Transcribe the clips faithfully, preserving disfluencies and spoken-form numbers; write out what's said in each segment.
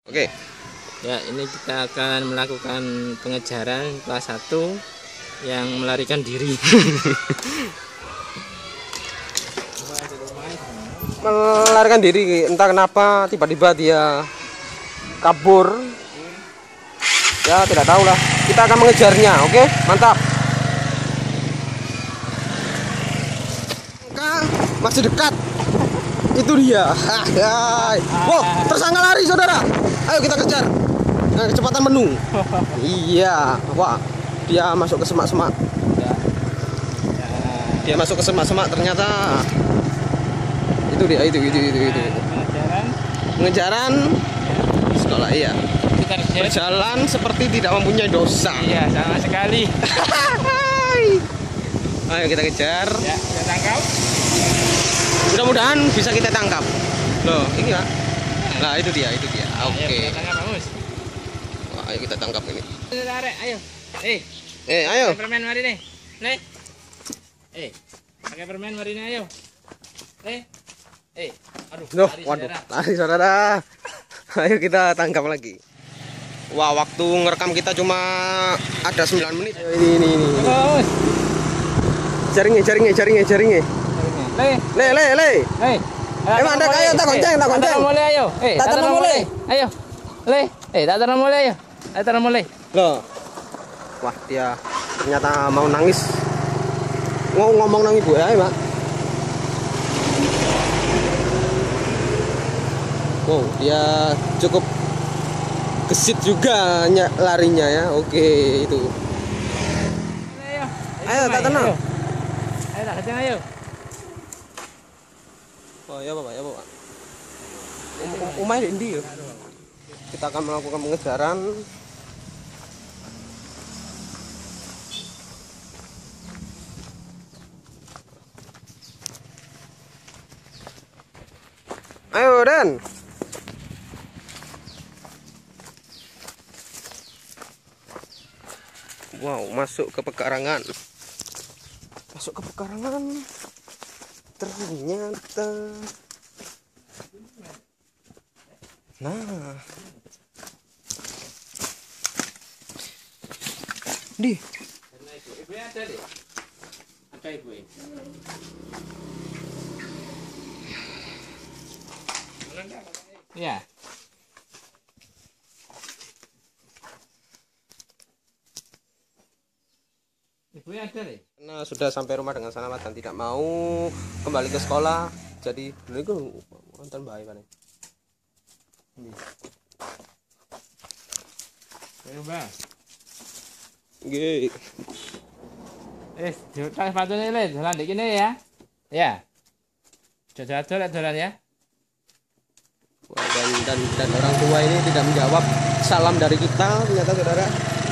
Oke. Ya, ini kita akan melakukan pengejaran kelas satu yang melarikan diri. Melarikan diri, entah kenapa tiba-tiba dia kabur. Ya, tidak tahu lah. Kita akan mengejarnya, oke? Mantap. Masih dekat. Itu dia. Wow, tersangka lari, saudara. Ayo kita kejar. Nah, kecepatan penuh. Iya, wah, dia masuk ke semak-semak. Dia masuk ke semak-semak ternyata. Itu dia, itu, itu, itu, itu. Pengejaran, Pengejaran sekolah, iya. kita kejar. Berjalan seperti tidak mempunyai dosa. Iya, sama sekali. Ayo kita kejar. Ya, kita tangkap. Mudah-mudahan bisa kita tangkap. Loh, ini lah. Nah, itu dia, itu dia. Oke. Ayo, kita tangkap, Pak Mus. Wah, ayo kita tangkap ini. Tarik, ayo. Eh, Eh, ayo. pakai permen mari nih. Nih. Eh, pakai permen mari nih, ayo. Eh. Eh, aduh. Loh, lari, waduh, saudara. lari saudara. Ayo kita tangkap lagi. Wah, waktu ngerekam kita cuma ada sembilan menit. Ayo, ini, ini, ini. Coba, Pak Mus. Jaringnya, jaringnya, jaringnya, jaringnya. Le, Le, le, le. Hei. Eh, mandek, ayo, tak gonceng, tak gonceng. mulai, ayo. Eh, Tak tak terang mulai. mulai. Ayo. Le, eh, tak terang mulai, ayo. Tak terang mulai. Loh. Wah, dia ternyata mau nangis. Mau ngomong nang ibu ya, Pak. Wow, dia cukup gesit juga ny- larinya ya. Oke, itu. Ayo. Ayo, tak tenang. Ayo, ayo tak kencang, ayo. Oh, ya, Bapak, ya, Bapak. Um, um, umai di ya. Kita akan melakukan pengejaran. Ayo, Den. Wow, masuk ke pekarangan. Masuk ke pekarangan. Ternyata. Nah. Di. Ibu ada deh. Ada ibu. Ya. Ibu ada deh. Karena sudah sampai rumah dengan selamat dan tidak mau kembali ke sekolah, jadi itu nonton baik kan. Ayo, Bang. Nggih. Eh, juta sepatunya le, jalan di sini ya. Ya. Jalan-jalan jalan ya. Wah, dan, dan dan orang tua ini tidak menjawab salam dari kita ternyata, saudara.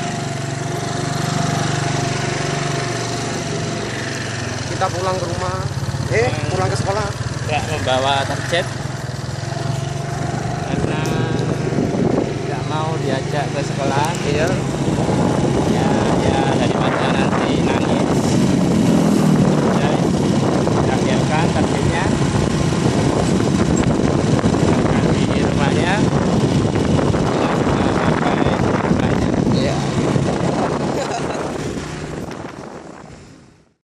Kita pulang ke rumah, eh pulang ke sekolah. Ya, membawa target karena tidak mau diajak ke sekolah. Iya. Ya, ya daripada nanti